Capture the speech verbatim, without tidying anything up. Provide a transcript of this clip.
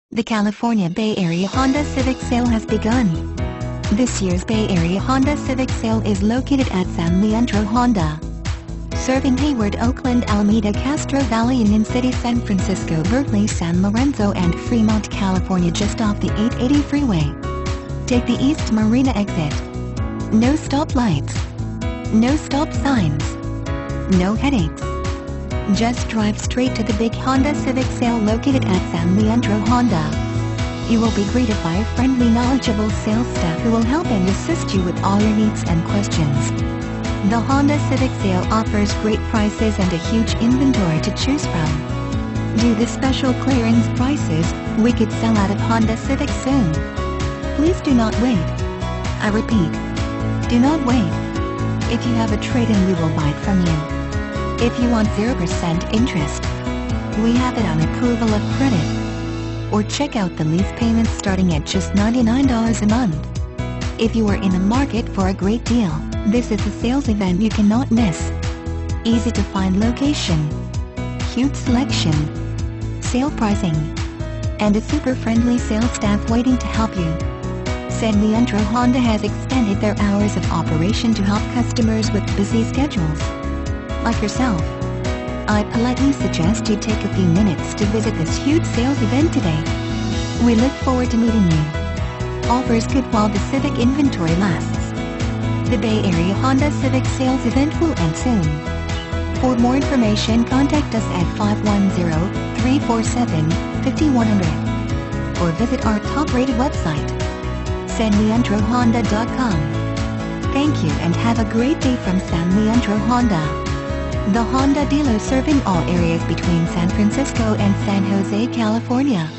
The California Bay Area Honda Civic Sale has begun. This year's Bay Area Honda Civic Sale is located at San Leandro Honda, serving Hayward, Oakland, Alameda, Castro Valley, Union City, San Francisco, Berkeley, San Lorenzo, and Fremont, California, just off the eight eighty freeway. Take the East Marina exit. No stoplights. No stop signs. No headaches. Just drive straight to the big Honda Civic Sale located at San Leandro Honda. You will be greeted by a friendly, knowledgeable sales staff who will help and assist you with all your needs and questions. The Honda Civic Sale offers great prices and a huge inventory to choose from. Due to special clearance prices, we could sell out of Honda Civic soon. Please do not wait. I repeat, do not wait. If you have a trade-in, we will buy it from you. If you want zero percent interest, we have it on approval of credit. Or check out the lease payments starting at just ninety-nine dollars a month. If you are in the market for a great deal, this is a sales event you cannot miss. Easy to find location, huge selection, sale pricing, and a super friendly sales staff waiting to help you. San Leandro Honda has extended their hours of operation to help customers with busy schedules like yourself. I politely suggest you take a few minutes to visit this huge sales event today. We look forward to meeting you. Offers good while the Civic inventory lasts. The Bay Area Honda Civic Sales event will end soon. For more information, contact us at five one zero, three four seven, five one zero zero or visit our top-rated website, san leandro honda dot com. Thank you and have a great day from San Leandro Honda, the Honda dealer serving all areas between San Francisco and San Jose, California.